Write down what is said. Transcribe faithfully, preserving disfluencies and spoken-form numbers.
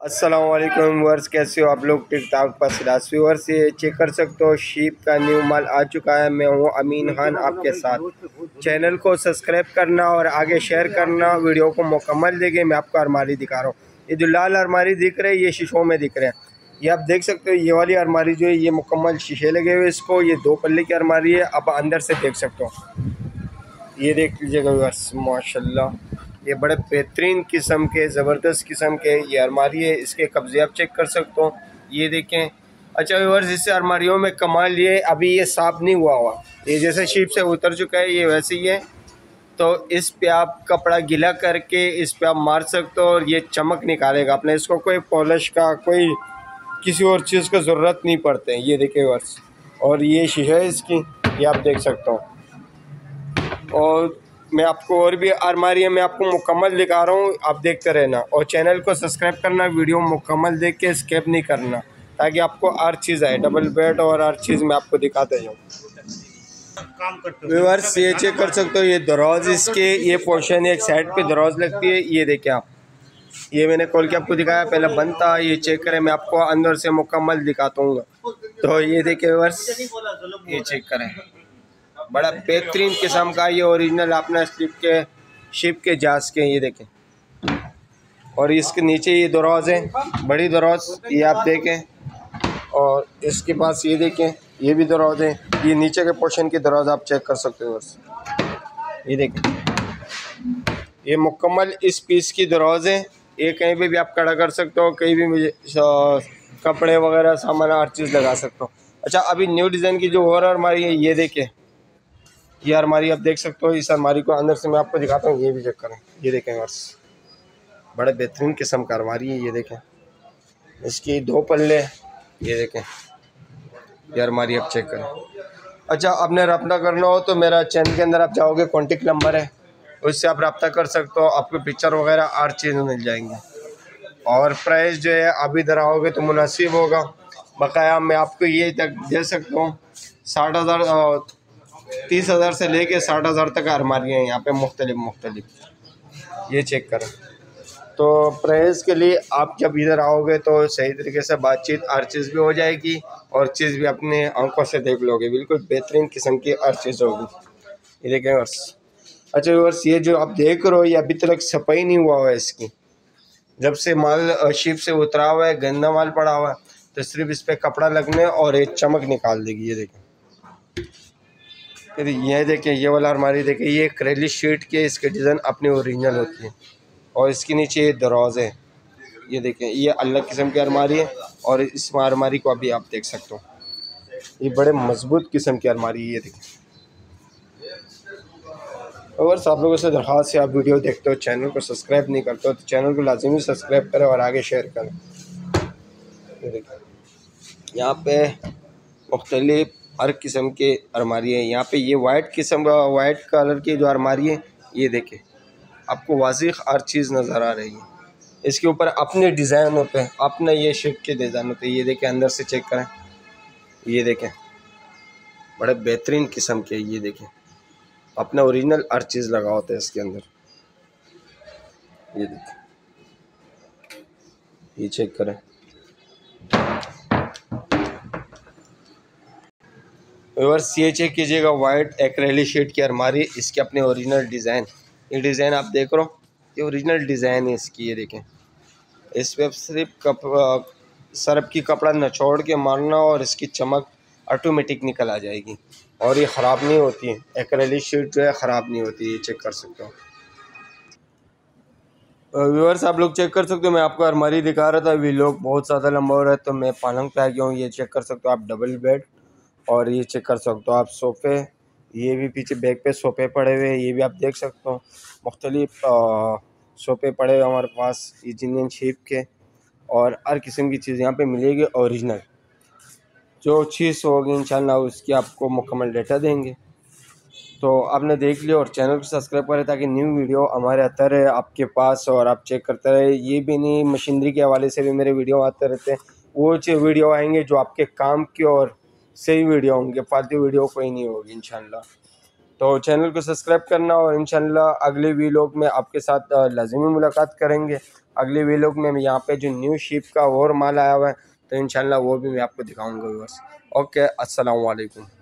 अस्सलाम वालेकुम व्यूअर्स, कैसे हो आप लोग? ठीक ठाक बस व्यूअर्स, ये चेक कर सकते हो शीप का न्यू माल आ चुका है। मैं हूँ अमीन खान आपके साथ। चैनल को सब्सक्राइब करना और आगे शेयर करना, वीडियो को मुकम्मल देखें। मैं आपको अलमारी दिखा रहा हूँ। ये जो लाल अलमारी दिख रहे हैं ये शीशों में दिख रहे हैं। ये आप देख सकते हो, ये वाली अलमारी जो है ये मुकम्मल शीशे लगे हुए इसको। ये दो पल्ले की अलमारी है, आप अंदर से देख सकते हो। ये देख लीजिएगा व्यूअर्स, माशाल्लाह ये बड़े बेहतरीन किस्म के ज़बरदस्त किस्म के ये अलमारी है। इसके कब्जे आप चेक कर सकते हो, ये देखें। अच्छा व्यूअर्स, इससे अलमारियों में कमाल ये अभी ये साफ़ नहीं हुआ हुआ, ये जैसे शीप से उतर चुका है ये वैसे ही है। तो इस पे आप कपड़ा गीला करके इस पे आप मार सकते हो और ये चमक निकालेगा अपने। इसको कोई पॉलिश का कोई किसी और चीज़ का ज़रूरत नहीं पड़ते हैं। ये देखिए व्यूअर्स, और ये शीशा है इसकी, ये आप देख सकते हो। और मैं आपको और भी अलमारी है मैं आपको मुकम्मल दिखा रहा हूँ, आप देखते रहना और चैनल को सब्सक्राइब करना, वीडियो मुकम्मल देख के स्किप नहीं करना ताकि आपको हर चीज़ आए, डबल बेड और हर चीज़ मैं आपको दिखाते जाऊँ। व्यूअर्स, ये चेक कर सकते हो, ये दराज इसके ये पोर्शन एक साइड पे दराज लगती है। ये देखिए आप, ये मैंने खोल के आपको दिखाया, पहले बंद था। ये चेक करें, मैं आपको अंदर से मुकम्मल दिखाता हूँ। तो ये देखिए व्यूअर्स, ये चेक करें, बड़ा बेहतरीन किस्म का ये ओरिजिनल अपना शिप के शिप के जहाज़ के, ये देखें। और इसके नीचे ये दराज है, बड़ी दराज, ये आप देखें। और इसके पास ये देखें, ये भी दराज है। ये नीचे के पोर्शन की दराज आप चेक कर सकते हो बस, ये देखें। ये मुकम्मल इस पीस की दराज है। ये कहीं भी भी आप खड़ा कर सकते हो, कहीं भी मुझे कपड़े वगैरह सामान हर चीज़ लगा सकते हो। अच्छा, अभी न्यू डिज़ाइन की जो और अलमारी है ये देखें, ये अलमारी आप देख सकते हो। इस अलमारी को अंदर से मैं आपको दिखाता हूँ, ये भी चेक करें, ये देखें बस, बड़े बेहतरीन किस्म का अलमारी है। ये देखें, इसकी दो पल्ले, ये देखें, ये अलमारी आप चेक करें। अच्छा, आपने रब्ता करना हो तो मेरा चैनल के अंदर आप जाओगे, कॉन्टेक्ट नंबर है, उससे आप रब्ता कर सकते हो। आपको पिक्चर वगैरह हर चीज़ मिल जाएंगे। और प्राइस जो है आप इधर आओगे तो मुनासिब होगा। बकाया मैं आपको ये तक दे सकता हूँ, साठ हज़ार तीस हज़ार से लेके साठ हज़ार तक अलमारियाँ हैं यहाँ पे मुख्तलिफ मुख्तलिफ। ये चेक करें। तो प्राइस के लिए आप जब इधर आओगे तो सही तरीके से बातचीत हर चीज़ भी हो जाएगी और चीज़ भी अपने आंखों से देख लोगे। बिल्कुल बेहतरीन किस्म की हर चीज़ होगी। ये देखें वर्स। अच्छा वर्स, ये जो आप देख रहे हो ये अभी तक सफाई नहीं हुआ हुआ है इसकी। जब से माल शिप से उतरा हुआ है, गंदा माल पड़ा हुआ है, तो सिर्फ इस पर कपड़ा लगने और एक चमक निकाल देगी। ये देखें, फिर ये देखें, ये वाला अलमारी देखें, ये करेली शीट के इसके डिज़ाइन अपनी ओरिजिनल होती है। और इसके नीचे ये दराज है, ये देखें, ये अलग किस्म की अलमारी है। और इस अलमारी को अभी आप देख सकते हो, ये बड़े मजबूत किस्म की अलमारी है। ये देखें। और आप लोगों से दरख्वास्त है, आप वीडियो देखते हो, चैनल को सब्सक्राइब नहीं करते हो तो चैनल को लाजमी सब्सक्राइब करें और आगे शेयर करें। ये देखें, यहाँ पे मुख्तलिफ हर किस्म के अलमारी है। यहाँ पे ये वाइट किस्म वाइट कलर की जो अलमारी है, ये देखें, आपको वाज़िह हर चीज़ नज़र आ रही है। इसके ऊपर अपने डिज़ाइन होते हैं, अपना ये शिप के डिज़ाइन होते हैं। ये देखें, अंदर से चेक करें, ये देखें, बड़े बेहतरीन किस्म के, ये देखें, अपना ओरिजिनल हर चीज़ लगा होता है इसके अंदर। ये देखें, ये चेक करें। व्यूअर्स, ये चेक कीजिएगा, वाइट एक्रेलिक शीट की अलमारी, इसके अपने ओरिजिनल डिज़ाइन। ये डिज़ाइन आप देख रहे हो, ये ओरिजिनल डिज़ाइन है इसकी। ये देखें, इस पर सिर्फ कप सर्फ की कपड़ा निचोड़ के मारना और इसकी चमक ऑटोमेटिक निकल आ जाएगी और ये ख़राब नहीं होती है। एक्रेलिक शीट जो है ख़राब नहीं होती है, ये चेक कर सकते हो। व्यूअर्स, आप लोग चेक कर सकते हो, मैं आपको अलमारी दिखा रहा था, वीडियो बहुत ज़्यादा लंबा हो रहा है तो मैं पलंग पे आ गया हूँ। ये चेक कर सकते हो आप, डबल बेड। और ये चेक कर सकते हो आप सोफ़े, ये भी पीछे बैक पे सोफ़े पड़े हुए हैं, ये भी आप देख सकते हो। मुख्तलिफ सोफ़े पड़े हुए हमारे पास, ये जिनियन शेप के, और हर किस्म की चीज़ यहाँ पे मिलेगी ओरिजिनल। जो चीज़ होगी इंशाल्लाह उसकी आपको मुकम्मल डेटा देंगे। तो आपने देख लिया और चैनल को सब्सक्राइब करें ताकि न्यू वीडियो हमारे आते रहे आपके पास और आप चेक करते रहे। ये भी नहीं, मशीनरी के हवाले से भी मेरे वीडियो आते रहते हैं, वो वीडियो आएंगे जो आपके काम की और सही वीडियो होंगे, फालतू वीडियो कोई नहीं होगी इंशाल्लाह। तो चैनल को सब्सक्राइब करना, और इंशाल्लाह अगले वीलॉग में आपके साथ लाज़िमी मुलाकात करेंगे। अगले वीलॉग में यहाँ पे जो न्यू शिप का और माल आया हुआ है तो इंशाल्लाह वो भी मैं आपको दिखाऊंगा व्यूअर्स। ओके, अस्सलाम वालेकुम।